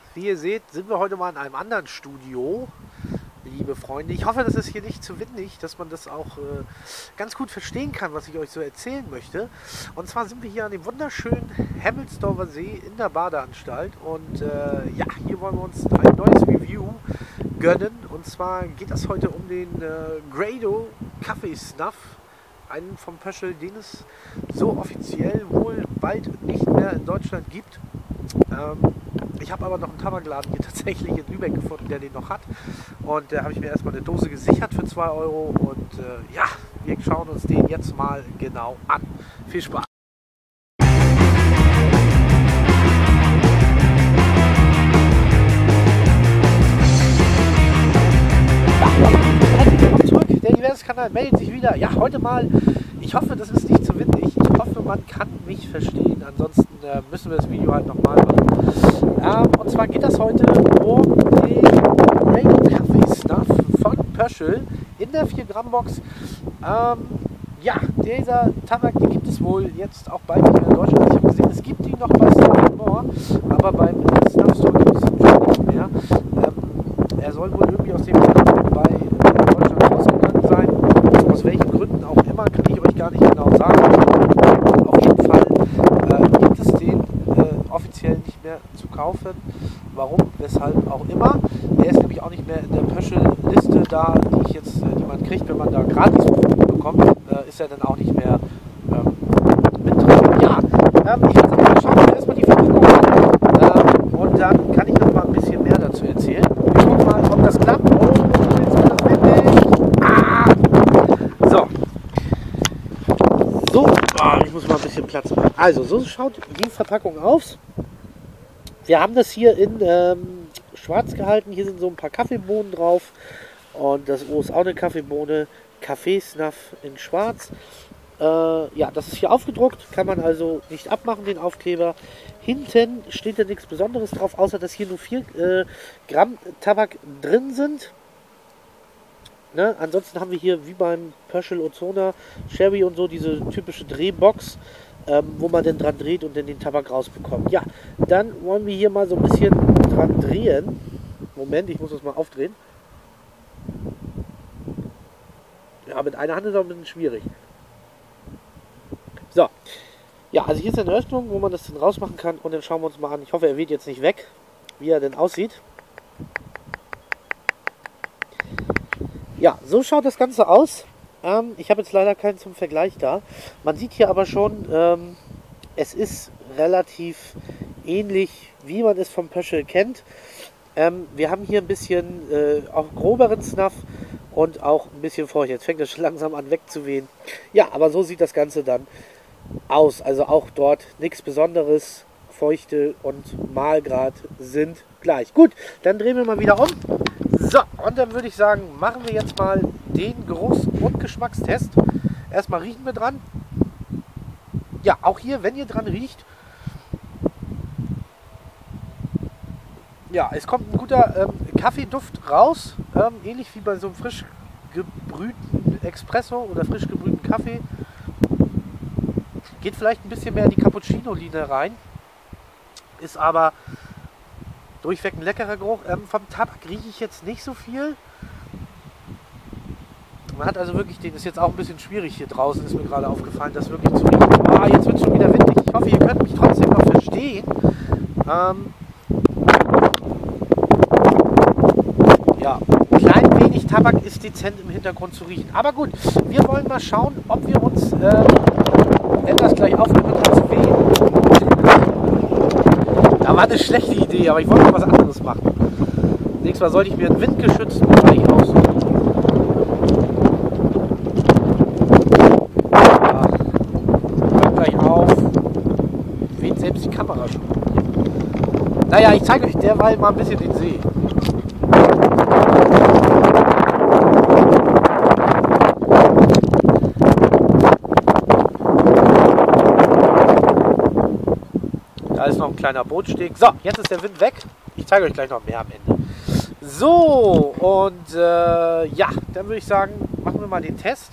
wie ihr seht, sind wir heute mal in einem anderen Studio, liebe Freunde. Ich hoffe, das ist hier nicht zu windig, dass man das auch ganz gut verstehen kann, was ich euch so erzählen möchte. Und zwar sind wir hier an dem wunderschönen Hemmelsdorfer See in der Badeanstalt. Und ja, hier wollen wir uns ein neues Review gönnen. Und zwar geht das heute um den Grado Kaffee Snuff. Einen vom Pöschel, den es so offiziell wohl bald nicht mehr in Deutschland gibt. Ich habe aber noch einen Tabakladen hier tatsächlich in Lübeck gefunden, der den noch hat. Und da habe ich mir erstmal eine Dose gesichert für 2 Euro. Und ja, wir schauen uns den jetzt mal genau an. Viel Spaß! Herzlich willkommen zurück. Der Diverse-Kanal meldet sich wieder. Ja, heute mal, ich hoffe, das ist nicht zu windig. Ich hoffe, man kann mich verstehen. Ansonsten müssen wir das Video halt nochmal machen. Und zwar geht das heute um den Grado Kaffee Snuff von Pöschel in der 4-Gramm-Box. Ja, dieser Tabak, den gibt es wohl jetzt auch bald nicht mehr in Deutschland. Ich habe gesehen, es gibt ihn noch bei Snuff More, aber beim Snuff Store gibt es ihn schon nicht mehr. Er soll wohl irgendwie aus dem Zeitpunkt bei Deutschland rausgegangen sein. Aus welchen Gründen auch immer, kann ich euch gar nicht genau sagen. Auf jeden Fall gibt es den offiziell nicht mehr zu kaufen. Warum, weshalb auch immer. Er ist nämlich auch nicht mehr in der Pöschel-Liste da, die man kriegt, wenn man da gratis bekommt. Ist er dann auch nicht mehr mit drin. Ja, ich würde mal schauen, wir erstmal die Verpackung an. Und dann kann ich noch mal ein bisschen mehr dazu erzählen. Wir gucken mal, ob das klappt. Oh, jetzt wird das windig. Ah! So, ich muss mal ein bisschen Platz machen. Also, so schaut die Verpackung aus. Wir haben das hier in schwarz gehalten. Hier sind so ein paar Kaffeebohnen drauf. Und das O ist auch eine Kaffeebohne. Kaffee Snuff in schwarz. Ja, das ist hier aufgedruckt. Kann man also nicht abmachen, den Aufkleber. Hinten steht ja nichts Besonderes drauf, außer dass hier nur 4 Gramm Tabak drin sind. Ne? Ansonsten haben wir hier wie beim Pöschel Ozona, Sherry und so diese typische Drehbox, wo man dann dran dreht und dann den Tabak rausbekommt. Ja, dann wollen wir hier mal so ein bisschen dran drehen. Moment, ich muss das mal aufdrehen. Ja, mit einer Hand ist auch ein bisschen schwierig. So. Ja, also hier ist eine Öffnung, wo man das dann rausmachen kann und dann schauen wir uns mal an. Ich hoffe, er weht jetzt nicht weg, wie er denn aussieht. Ja, so schaut das Ganze aus. Ich habe jetzt leider keinen zum Vergleich da. Man sieht hier aber schon, es ist relativ ähnlich, wie man es vom Pöschel kennt. Wir haben hier ein bisschen auch groberen Snuff und auch ein bisschen feucht. Jetzt fängt das schon langsam an wegzuwehen. Ja, aber so sieht das Ganze dann aus. Also auch dort nichts Besonderes. Feuchte und Mahlgrad sind gleich. Gut, dann drehen wir mal wieder um. So, und dann würde ich sagen, machen wir jetzt mal den Geruchs- und Geschmackstest. Erstmal riechen wir dran. Ja, auch hier, wenn ihr dran riecht, ja, es kommt ein guter Kaffeeduft raus, ähnlich wie bei so einem frisch gebrühten Espresso oder frisch gebrühten Kaffee. Geht vielleicht ein bisschen mehr in die Cappuccino-Linie rein, ist aber durchweg ein leckerer Geruch. Vom Tabak rieche ich jetzt nicht so viel. Man hat also wirklich, den ist jetzt auch ein bisschen schwierig hier draußen, ist mir gerade aufgefallen, das wirklich zu riechen. Oh, jetzt wird es schon wieder windig. Ich hoffe, ihr könnt mich trotzdem noch verstehen. Ja, klein wenig Tabak ist dezent im Hintergrund zu riechen. Aber gut, wir wollen mal schauen, ob wir uns, wenn das gleich aufgehört hat zu wehen. Da war eine schlechte Idee, aber ich wollte mal was anderes machen. Nächstes Mal sollte ich mir einen windgeschützten Bereich aussuchen. Ja, hört gleich auf. Weht selbst die Kamera schon. Naja, ich zeige euch derweil mal ein bisschen den See. Da ist noch ein kleiner Bootsteg. So, jetzt ist der Wind weg. Ich zeige euch gleich noch mehr am Ende. So, und ja, dann würde ich sagen, machen wir mal den Test.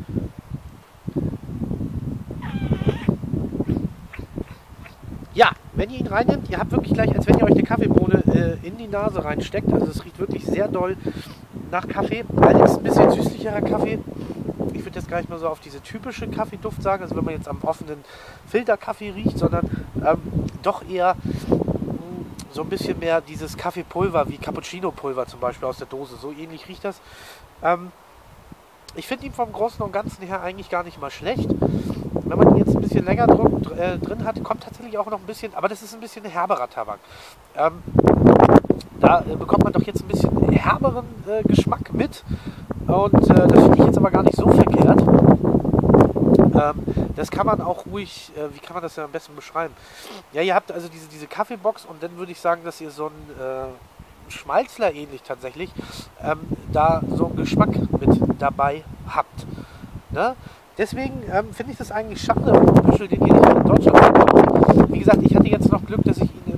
Ja, wenn ihr ihn reinnimmt, ihr habt wirklich gleich, als wenn ihr euch eine Kaffeebohne in die Nase reinsteckt. Also es riecht wirklich sehr doll nach Kaffee. Allerdings ein bisschen süßlicherer Kaffee. Ich würde jetzt gar nicht mehr so auf diese typische Kaffeeduft sagen, also wenn man jetzt am offenen Filterkaffee riecht, sondern doch eher so ein bisschen mehr dieses Kaffeepulver, wie Cappuccino-Pulver zum Beispiel aus der Dose. So ähnlich riecht das. Ich finde ihn vom Großen und Ganzen her eigentlich gar nicht mal schlecht. Wenn man ihn jetzt ein bisschen länger drin hat, kommt tatsächlich auch noch ein bisschen, aber das ist ein bisschen herberer Tabak. Da bekommt man doch jetzt ein bisschen herberen Geschmack mit. Und das finde ich jetzt aber gar nicht so verkehrt. Das kann man auch ruhig, wie kann man das denn am besten beschreiben? Ja, ihr habt also diese Kaffeebox und dann würde ich sagen, dass ihr so einen Schmalzler ähnlich tatsächlich, da so einen Geschmack mit dabei habt. Ne? Deswegen finde ich das eigentlich schade, warum Büschel den hier nicht in Deutschland bekommt. Wie gesagt, ich hatte jetzt noch Glück, dass ich ihn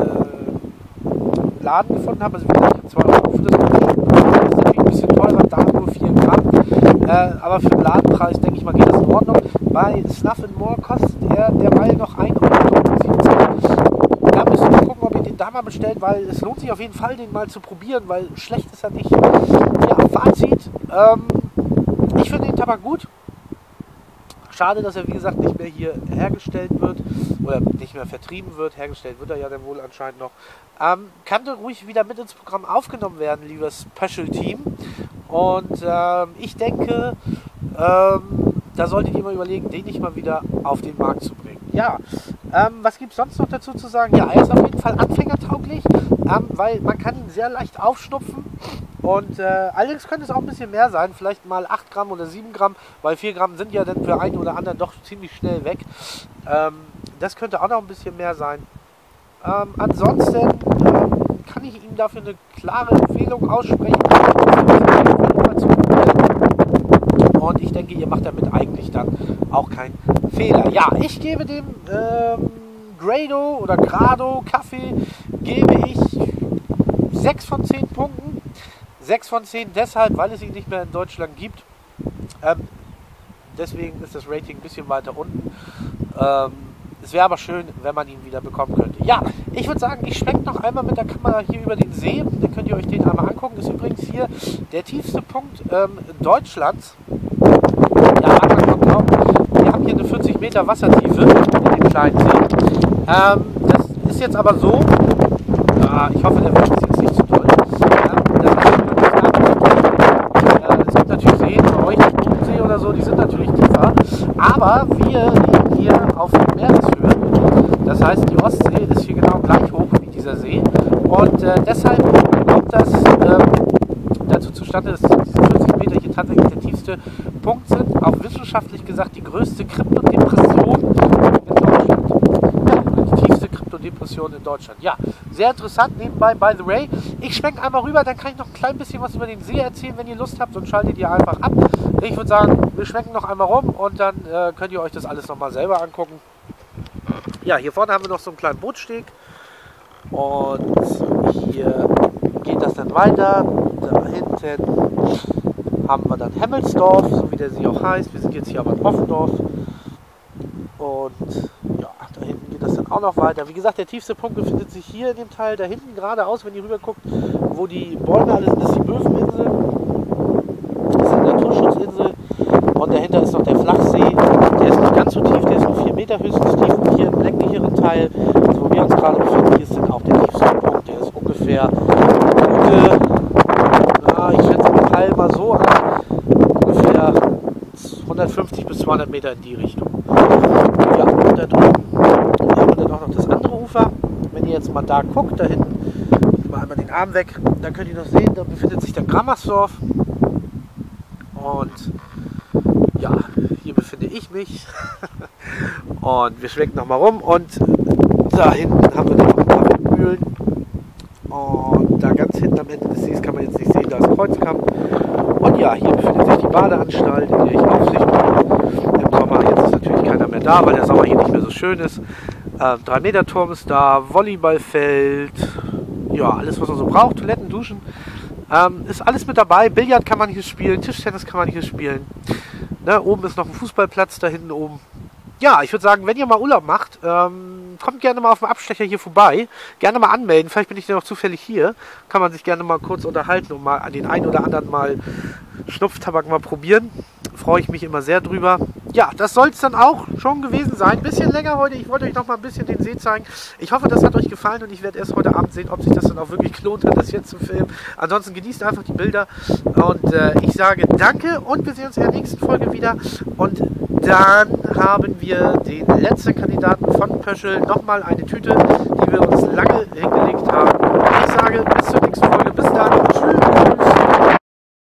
im Laden gefunden habe. Also wie gesagt, ich habe 2 Euro für das Büschel. Das ist natürlich ein bisschen teurer, da nur 4 Gramm. Aber für den Ladenpreis, denke ich mal, geht das in Ordnung. Bei Snuff & More kostet er derweil noch 1,70 Euro. Da müsst ihr mal gucken, ob ihr den da mal bestellt, weil es lohnt sich auf jeden Fall, den mal zu probieren, weil schlecht ist er nicht. Ja, Fazit. Ich finde den Tabak gut. Schade, dass er, wie gesagt, nicht mehr hier hergestellt wird oder nicht mehr vertrieben wird. Hergestellt wird er ja dann wohl anscheinend noch. Kann ruhig wieder mit ins Programm aufgenommen werden, liebes Special Team. Und ich denke, da solltet ihr mal überlegen, den nicht mal wieder auf den Markt zu bringen. Ja, was gibt es sonst noch dazu zu sagen? Ja, er ist auf jeden Fall anfängertauglich, weil man kann ihn sehr leicht aufschnupfen. Und allerdings könnte es auch ein bisschen mehr sein, vielleicht mal 8 Gramm oder 7 Gramm, weil 4 Gramm sind ja dann für einen oder anderen doch ziemlich schnell weg. Das könnte auch noch ein bisschen mehr sein. Ansonsten kann ich Ihnen dafür eine klare Empfehlung aussprechen. Und ich denke, ihr macht damit eigentlich dann auch keinen Fehler. Ja, ich gebe dem Grado oder Grado Kaffee gebe ich 6 von 10 Punkten. 6 von 10 deshalb, weil es ihn nicht mehr in Deutschland gibt. Deswegen ist das Rating ein bisschen weiter unten. Es wäre aber schön, wenn man ihn wieder bekommen könnte. Ja, ich würde sagen, ich schwenke noch einmal mit der Kamera hier über den See. Dann könnt ihr euch den einmal angucken. Das ist übrigens hier der tiefste Punkt Deutschlands. Ja, mag man kaum glauben. Wir haben hier eine 40 Meter Wassertiefe in dem kleinen See. Das ist jetzt aber so. Ich hoffe, der Wind ist jetzt nicht zu doll. Es gibt natürlich Seen, bei euch der Bodensee oder so, die sind natürlich tiefer. Aber wir liegen hier auf Meereshöhe. Das heißt, die Ostsee ist hier genau gleich hoch wie dieser See. Und deshalb kommt das dazu zustande, dass diese 40 Meter hier tatsächlich der tiefste Punkt sind. Auch wissenschaftlich gesagt die größte Kryptodepression in Deutschland. Ja, die tiefste Kryptodepression in Deutschland. Ja, sehr interessant nebenbei, by the way. Ich schwenke einmal rüber, dann kann ich noch ein klein bisschen was über den See erzählen, wenn ihr Lust habt, sonst schaltet ihr einfach ab. Ich würde sagen, wir schwenken noch einmal rum und dann könnt ihr euch das alles nochmal selber angucken. Ja, hier vorne haben wir noch so einen kleinen Bootssteg und hier geht das dann weiter. Da hinten haben wir dann Hemmelsdorf, so wie der See auch heißt. Wir sind jetzt hier aber in Offendorf und ja, da hinten geht das dann auch noch weiter. Wie gesagt, der tiefste Punkt befindet sich hier in dem Teil, da hinten geradeaus, wenn ihr rüber guckt, wo die Bäume alle sind, ist die Böfeninsel. Das ist eine Naturschutzinsel und dahinter ist noch der Flachsee. Der ist nicht ganz so tief, der ist nur 4 Meter höchstens tief und hier im ländlicheren Teil, also wo wir uns gerade befinden, hier ist dann auch der tiefste Punkt, der ist ungefähr gute, ich schätze den Teil mal so an, ungefähr 150 bis 200 Meter in die Richtung. Ja, und da drüben haben wir dann auch noch das andere Ufer. Wenn ihr jetzt mal da guckt, da hinten, ich mal einmal den Arm weg, da könnt ihr noch sehen, da befindet sich der Grammersdorf. Und ja, hier befinde ich mich. Und wir schwenken nochmal rum und da hinten haben wir dann noch ein paar Windmühlen. Und da ganz hinten am Ende des Sees kann man jetzt nicht sehen, da ist Kreuzkamp. Und ja, hier befindet sich die Badeanstalt, in der ich Aufsicht mache. Im Sommer, jetzt ist natürlich keiner mehr da, weil der Sommer hier nicht mehr so schön ist. 3-Meter-Turm ist da, Volleyballfeld, ja, alles was man so braucht, Toiletten, Duschen. Ist alles mit dabei, Billard kann man hier spielen, Tischtennis kann man hier spielen. Ne, oben ist noch ein Fußballplatz, da hinten oben. ja, ich würde sagen, wenn ihr mal Urlaub macht, kommt gerne mal auf dem Abstecher hier vorbei. Gerne mal anmelden. Vielleicht bin ich ja noch zufällig hier. Kann man sich gerne mal kurz unterhalten und mal an den einen oder anderen mal Schnupftabak mal probieren. Freue ich mich immer sehr drüber. Ja, das soll es dann auch schon gewesen sein. Ein bisschen länger heute. Ich wollte euch noch mal ein bisschen den See zeigen. Ich hoffe, das hat euch gefallen und ich werde erst heute Abend sehen, ob sich das dann auch wirklich gelohnt hat, das jetzt zu filmen. Ansonsten genießt einfach die Bilder und ich sage danke und wir sehen uns in der nächsten Folge wieder. Und dann haben wir den letzten Kandidaten von Pöschel. Nochmal eine Tüte, die wir uns lange hingelegt haben. Ich sage bis zum